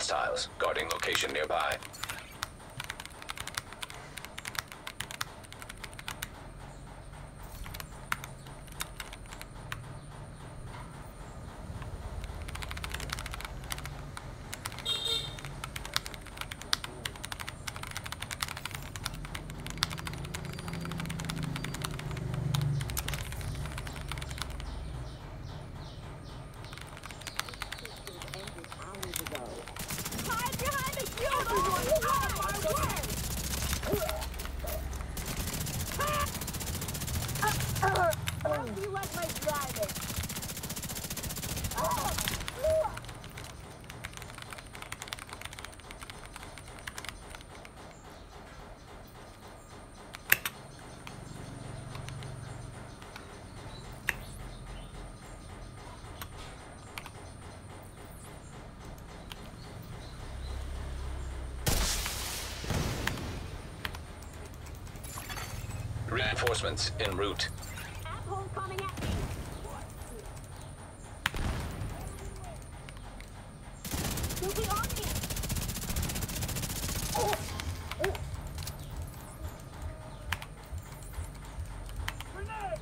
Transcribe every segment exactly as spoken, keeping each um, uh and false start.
hostiles, guarding location nearby. Reinforcements en route. Asshole coming at me. Moving on me. Oh. Oh. Grenade.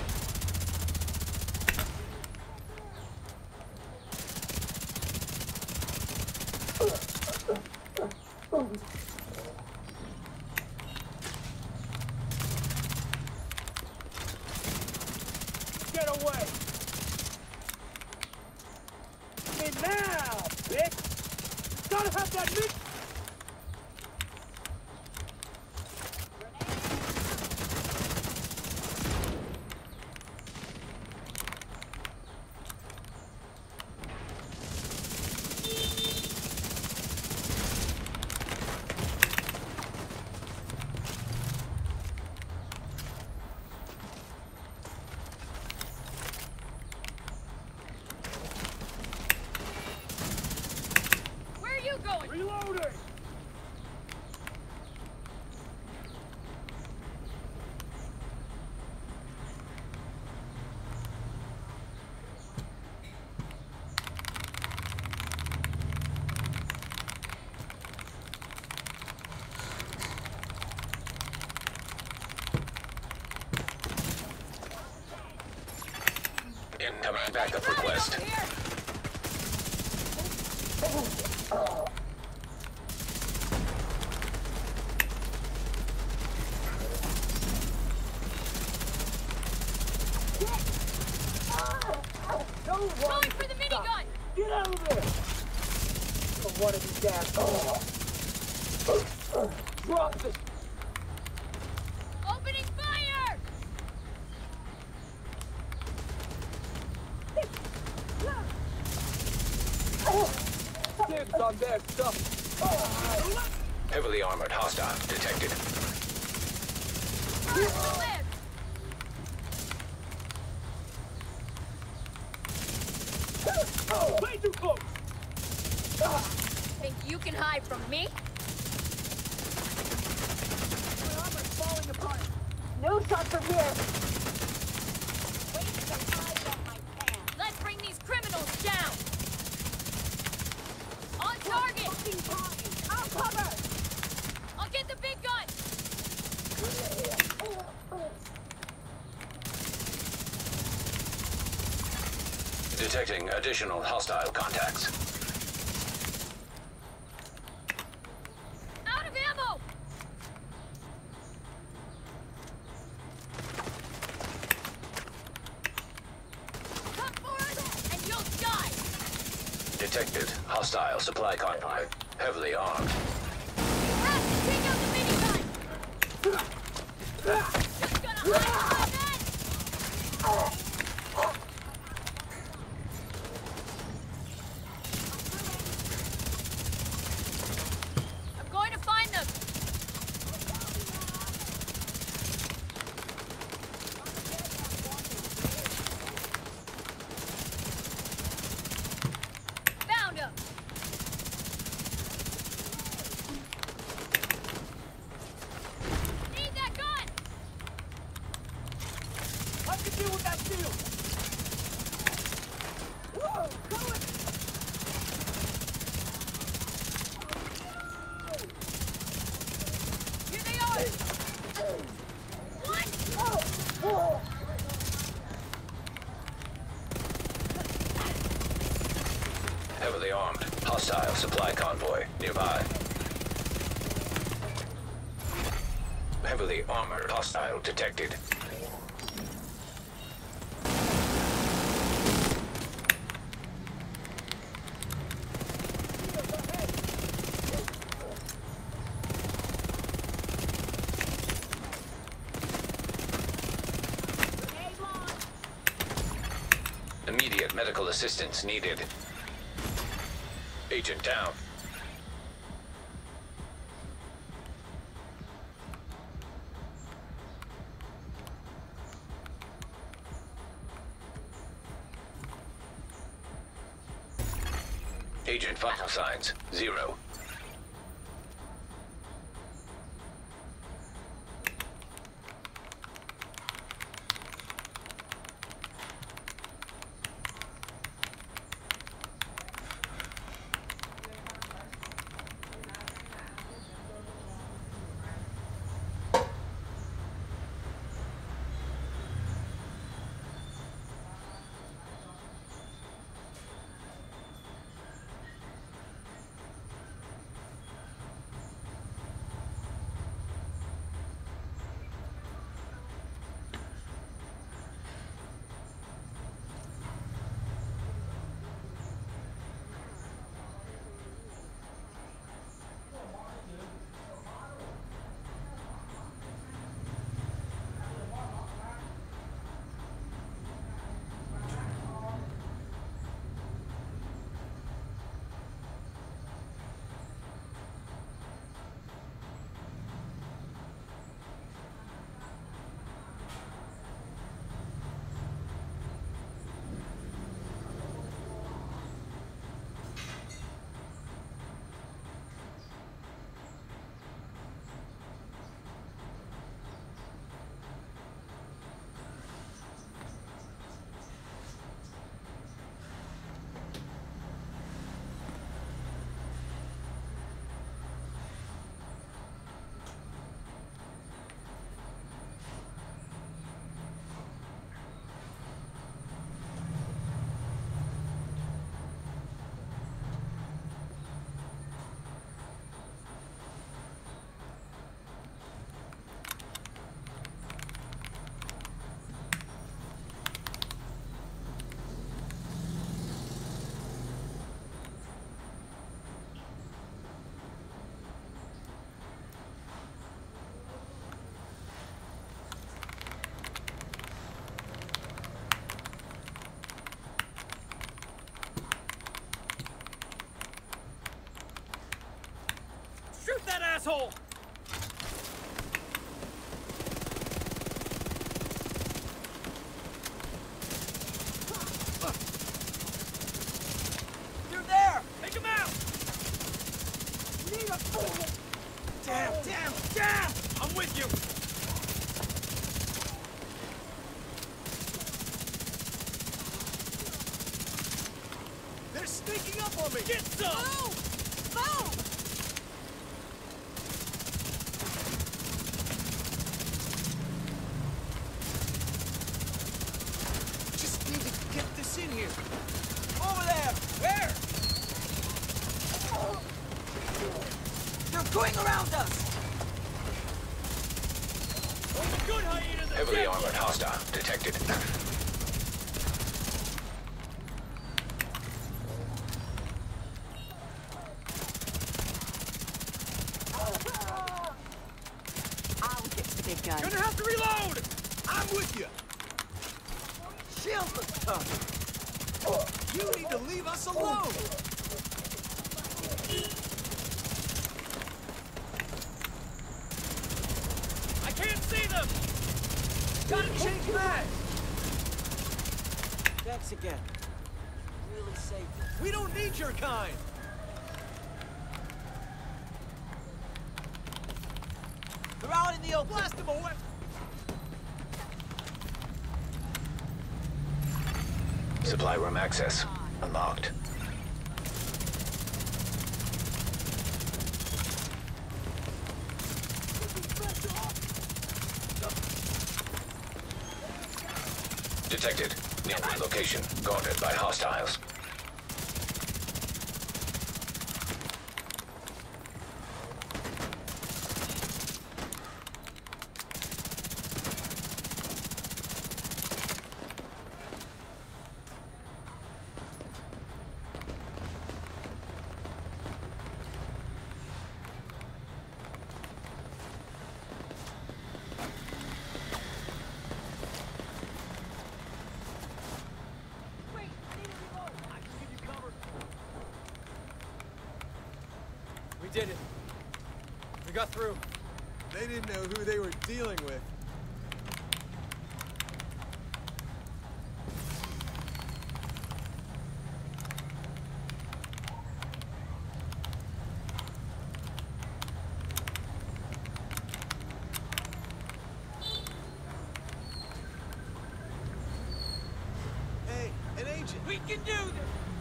Get away! Hey now, bitch! You gotta have that mix! Reloading! Incoming backup request. Going for the minigun! Get out of there! For one of these damn... Oh. Drop this! Opening fire! Dibs on their stuff! Oh. Heavily armored hostile detected. First live! Oh, way too close! Think you can hide from me? My armor's falling apart! No shot from here! Wait till I get my pants! Let's bring these criminals down! On target! I'll cover! I'll get the big gun! Detecting additional hostile contacts. Out of ammo! Come for us, and you'll die! Detected hostile supply convoy. Heavily armed. Have to take out the minigun! Just gonna hide my men! I'm going to find them! Found him! Need that gun! I can deal with that shield! Whoa! Go it! armed. Hostile supply convoy nearby. Heavily armored hostile detected. Immediate medical assistance needed. Agent down. Agent vital signs, zero. Shoot that asshole! You're there! Take him out! Need a bullet! Damn, damn, damn! I'm with you! They're sneaking up on me! Get some! Move! Move! In here. Over there! Where? They're going around us! Good hyena! Heavily armored hostile detected. I'll get the big gun. Gonna have to reload! I'm with you! Shield the tough! You need to leave us alone! I can't see them! Gotta change back! Thanks again. Really safe. We don't need your kind! They're out in the open! Blast them away! Supply room access unlocked. Detected. Nearby location guarded by hostiles. did it. We got through. They didn't know who they were dealing with. Hey, an agent! We can do this!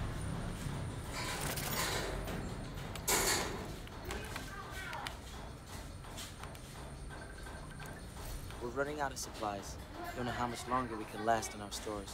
We're running out of supplies. Don't know how much longer we can last in our stores.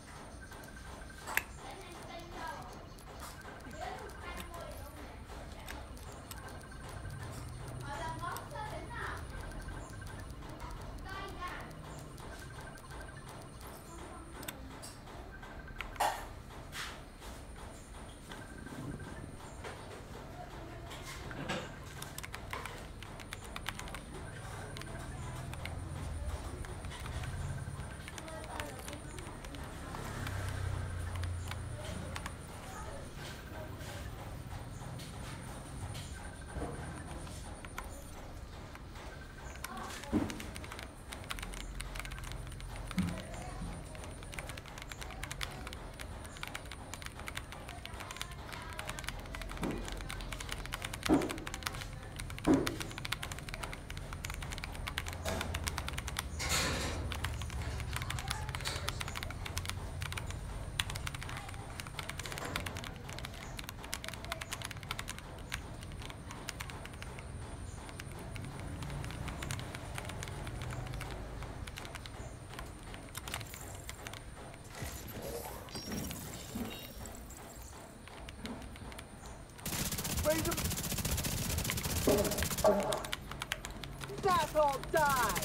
That's all die!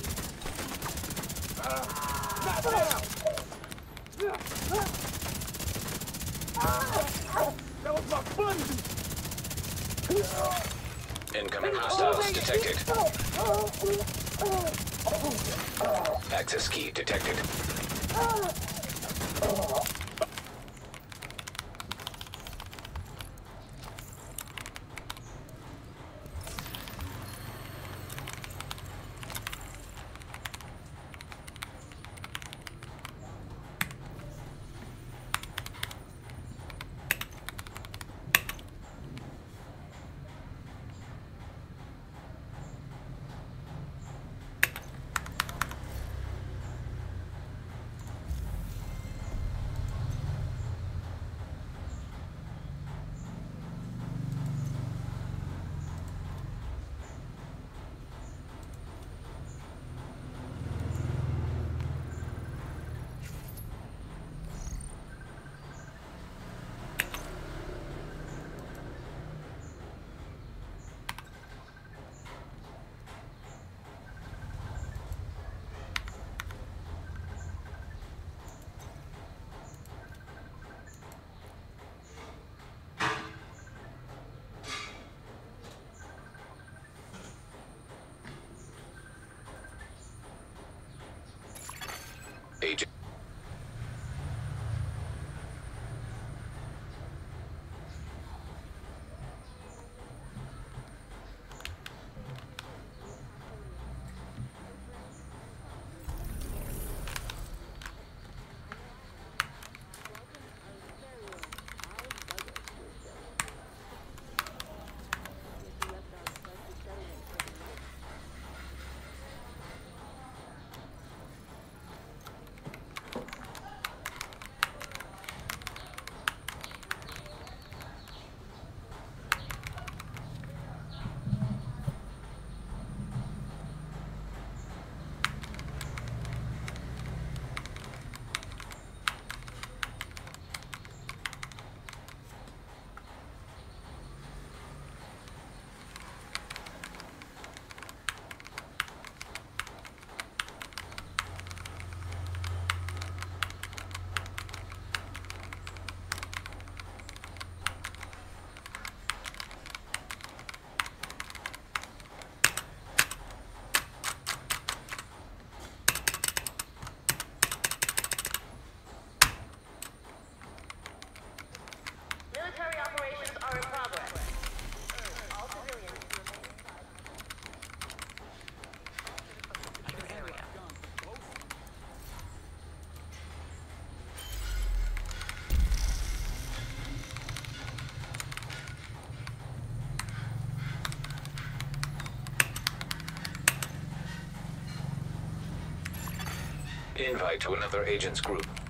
Not now! That was my buddy! Incoming hostiles detected. Access key detected. Invite to another agent's group.